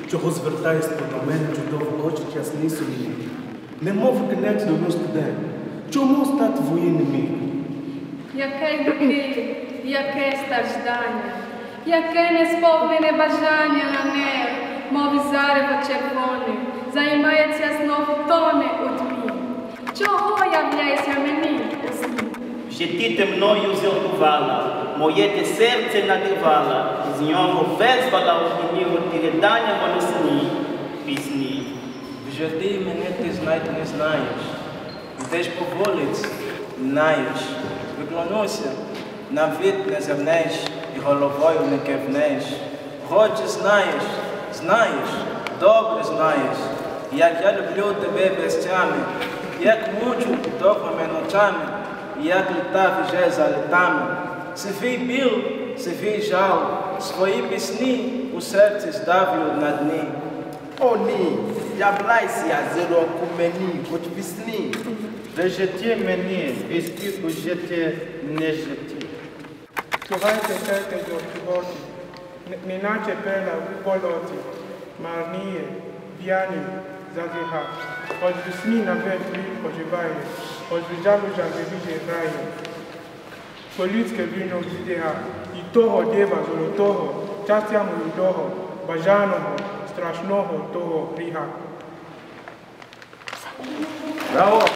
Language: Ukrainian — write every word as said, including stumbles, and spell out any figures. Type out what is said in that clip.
чого звертаєшся до мене чудово очі ясні сумні. Немов кінець до нас студент, чому стати воїнним міг? Яке дуки, яке страждання, яке несповнене бажання на неб, мов зарево червоне, займається знову тоне у тьмі. Чого являється мені у сні? Вже ти те мною зілкувала, моє те серце надривала, з нього визвала у мені оті ридання голосні пісні. Вже ти мене ти знать не знаєш, йдеш по вулиці, знаєш, виклонуся, на вид не зернеш і головою не кивнеш. Хоч знаєш, знаєш, добре знаєш, як я люблю тебе безтями, як мучу довгими ночами, як літав вже за літами. Свій біл, свій жал, свої пісні у серці ставлю на дні. О ні, являйся зіроку мені, хоч пісні. Режеті мені, вістіку життя не життя. Słuchajcie tego żywoti, minacie pela wypoloti, marnie, wianie, zadycha, choć wysni na wetri pożywaje, choć wyżalu żagewidzie raje. Politke wino wideha, i toho diewa zolotoho, czastia mu judoho, bajanoho, strasznoho toho riha. Brawo!